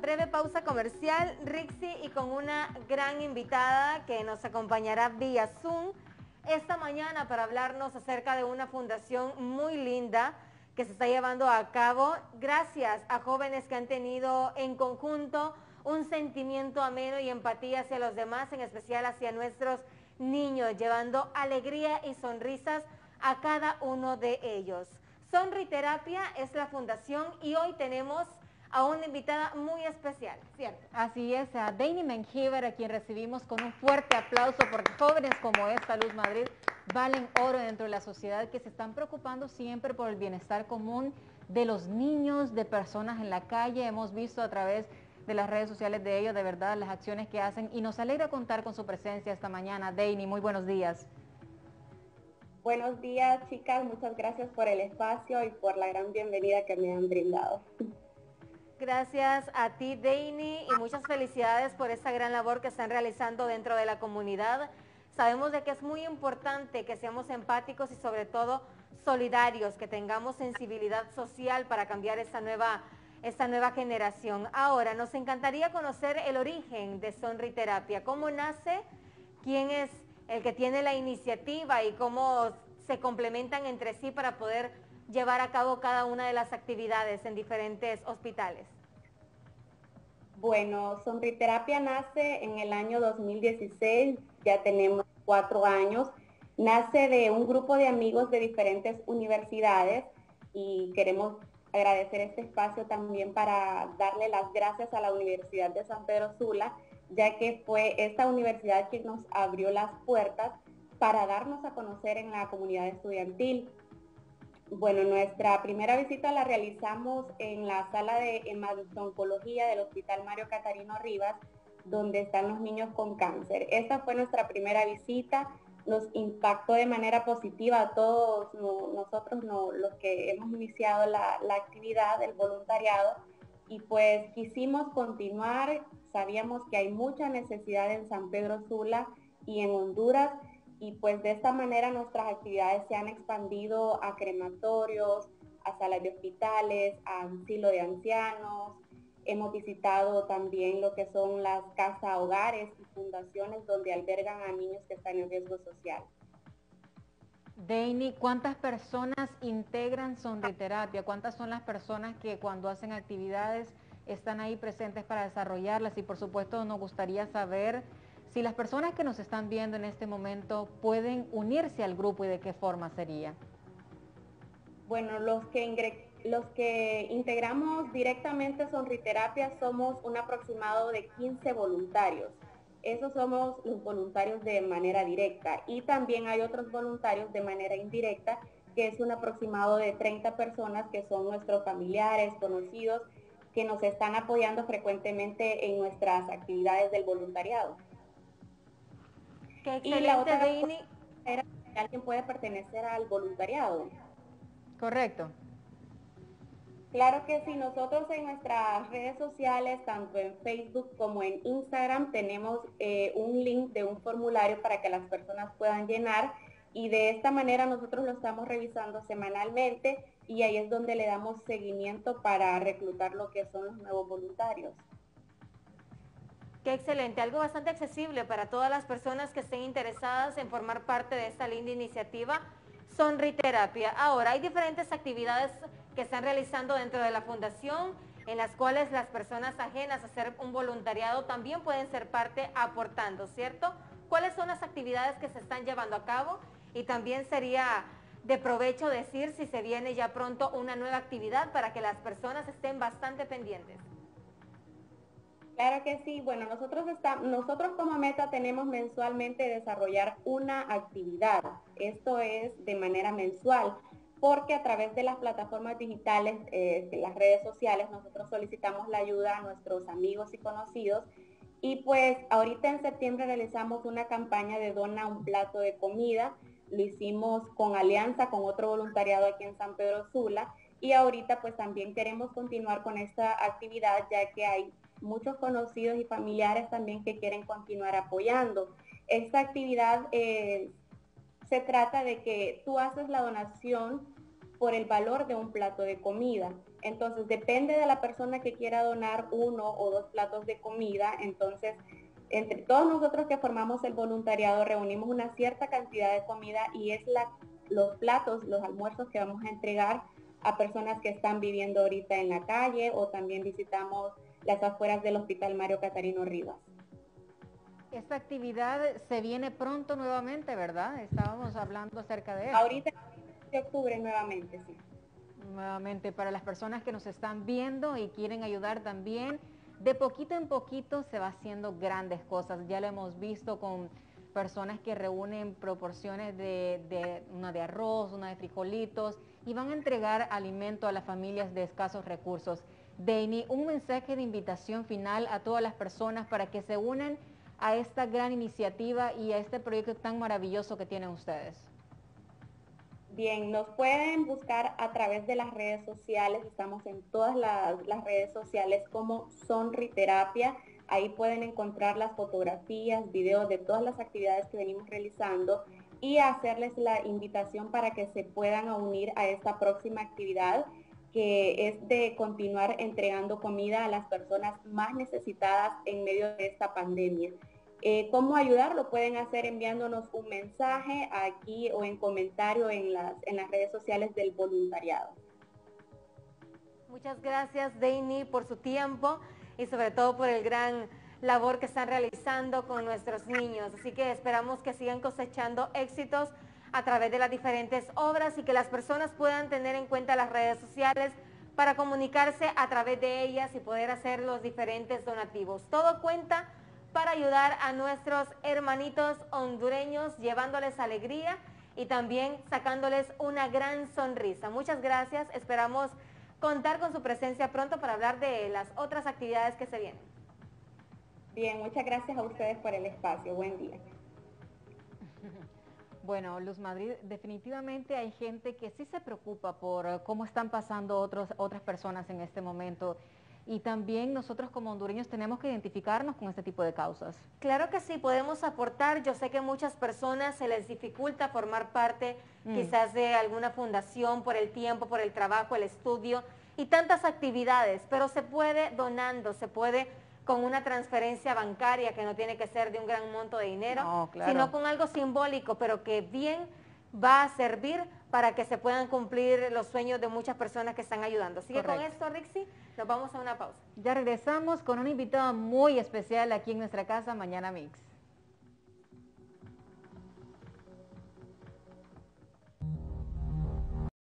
breve pausa comercial, Rixi, y con una gran invitada que nos acompañará vía Zoom esta mañana para hablarnos acerca de una fundación muy linda que se está llevando a cabo gracias a jóvenes que han tenido en conjunto un sentimiento ameno y empatía hacia los demás, en especial hacia nuestros niños, llevando alegría y sonrisas a cada uno de ellos. Sonriterapia es la fundación y hoy tenemos a una invitada muy especial, ¿cierto? Así es, a Deini Menjivar, a quien recibimos con un fuerte aplauso, porque jóvenes como esta, Luz Madrid, valen oro dentro de la sociedad, que se están preocupando siempre por el bienestar común de los niños, de personas en la calle. Hemos visto a través de las redes sociales de ellos, de verdad, las acciones que hacen, y nos alegra contar con su presencia esta mañana. Deini, muy buenos días. Buenos días, chicas, muchas gracias por el espacio y por la gran bienvenida que me han brindado. Gracias a ti, Deini, y muchas felicidades por esta gran labor que están realizando dentro de la comunidad. Sabemos de que es muy importante que seamos empáticos y sobre todo solidarios, que tengamos sensibilidad social para cambiar esta nueva generación. Ahora, nos encantaría conocer el origen de Sonriterapia, cómo nace, quién es el que tiene la iniciativa y cómo se complementan entre sí para poder llevar a cabo cada una de las actividades en diferentes hospitales. Bueno, Sonriterapia nace en el año 2016, ya tenemos 4 años. Nace de un grupo de amigos de diferentes universidades y queremos agradecer este espacio también para darle las gracias a la Universidad de San Pedro Sula, ya que fue esta universidad quien nos abrió las puertas para darnos a conocer en la comunidad estudiantil. Bueno, nuestra primera visita la realizamos en la sala de hematología del Hospital Mario Catarino Rivas, donde están los niños con cáncer. Esta fue nuestra primera visita, nos impactó de manera positiva a todos nosotros, los que hemos iniciado la actividad, el voluntariado, y pues quisimos continuar. Sabíamos que hay mucha necesidad en San Pedro Sula y en Honduras, y pues de esta manera nuestras actividades se han expandido a crematorios, a salas de hospitales, a asilo de ancianos. Hemos visitado también lo que son las casas hogares y fundaciones donde albergan a niños que están en riesgo social. Deini, ¿cuántas personas integran Sonriterapia? ¿Cuántas son las personas que cuando hacen actividades están ahí presentes para desarrollarlas? Y por supuesto nos gustaría saber si las personas que nos están viendo en este momento pueden unirse al grupo y de qué forma sería. Bueno, los que integramos directamente Sonriterapia somos un aproximado de 15 voluntarios. Esos somos los voluntarios de manera directa, y también hay otros voluntarios de manera indirecta, que es un aproximado de 30 personas que son nuestros familiares, conocidos, que nos están apoyando frecuentemente en nuestras actividades del voluntariado. Qué excelente, y la otra Deini. era que alguien puede pertenecer al voluntariado. Correcto. Claro que sí, nosotros en nuestras redes sociales, tanto en Facebook como en Instagram, tenemos un link de un formulario para que las personas puedan llenar, y de esta manera nosotros lo estamos revisando semanalmente, y ahí es donde le damos seguimiento para reclutar lo que son los nuevos voluntarios. Qué excelente, algo bastante accesible para todas las personas que estén interesadas en formar parte de esta linda iniciativa Sonriterapia. Ahora, hay diferentes actividades que están realizando dentro de la fundación, en las cuales las personas ajenas a hacer un voluntariado también pueden ser parte aportando, ¿cierto? ¿Cuáles son las actividades que se están llevando a cabo? Y también sería de provecho decir si se viene ya pronto una nueva actividad para que las personas estén bastante pendientes. Claro que sí. Bueno, nosotros como meta tenemos mensualmente desarrollar una actividad. Esto es de manera mensual, porque a través de las plataformas digitales, de las redes sociales, nosotros solicitamos la ayuda a nuestros amigos y conocidos. Y pues ahorita en septiembre realizamos una campaña de dona un plato de comida. Lo hicimos con alianza con otro voluntariado aquí en San Pedro Sula, y ahorita pues también queremos continuar con esta actividad, ya que hay muchos conocidos y familiares también que quieren continuar apoyando. Esta actividad se trata de que tú haces la donación por el valor de un plato de comida. Entonces depende de la persona que quiera donar 1 o 2 platos de comida. Entonces entre todos nosotros que formamos el voluntariado reunimos una cierta cantidad de comida y es los platos, los almuerzos que vamos a entregar a personas que están viviendo ahorita en la calle, o también visitamos las afueras del Hospital Mario Catarino Rivas. Esta actividad se viene pronto nuevamente, ¿verdad? Estábamos hablando acerca de eso. Ahorita de octubre nuevamente, sí. Nuevamente, para las personas que nos están viendo y quieren ayudar también, de poquito en poquito se va haciendo grandes cosas. Ya lo hemos visto con personas que reúnen proporciones una de arroz, una de frijolitos, y van a entregar alimento a las familias de escasos recursos. Deini, un mensaje de invitación final a todas las personas para que se unan a esta gran iniciativa y a este proyecto tan maravilloso que tienen ustedes. Bien, nos pueden buscar a través de las redes sociales, estamos en todas las redes sociales como Sonriterapia. Ahí pueden encontrar las fotografías, videos de todas las actividades que venimos realizando y hacerles la invitación para que se puedan unir a esta próxima actividad, que es de continuar entregando comida a las personas más necesitadas en medio de esta pandemia. ¿Cómo ayudar? Lo pueden hacer enviándonos un mensaje aquí o en comentario en las redes sociales del voluntariado. Muchas gracias, Deini, por su tiempo y sobre todo por el gran labor que están realizando con nuestros niños. Así que esperamos que sigan cosechando éxitos a través de las diferentes obras y que las personas puedan tener en cuenta las redes sociales para comunicarse a través de ellas y poder hacer los diferentes donativos. Todo cuenta para ayudar a nuestros hermanitos hondureños, llevándoles alegría y también sacándoles una gran sonrisa. Muchas gracias, esperamos contar con su presencia pronto para hablar de las otras actividades que se vienen. Bien, muchas gracias a ustedes por el espacio. Buen día. Bueno, Luz Madrid, definitivamente hay gente que sí se preocupa por cómo están pasando otras personas en este momento. Y también nosotros como hondureños tenemos que identificarnos con este tipo de causas. Claro que sí, podemos aportar. Yo sé que a muchas personas se les dificulta formar parte quizás de alguna fundación por el tiempo, por el trabajo, el estudio y tantas actividades, pero se puede donando, se puede con una transferencia bancaria que no tiene que ser de un gran monto de dinero, No, claro, sino con algo simbólico, pero que bien va a servir para que se puedan cumplir los sueños de muchas personas que están ayudando. Así que con esto, Rixi, nos vamos a una pausa. Ya regresamos con un invitado muy especial aquí en nuestra casa, Mañana Mix.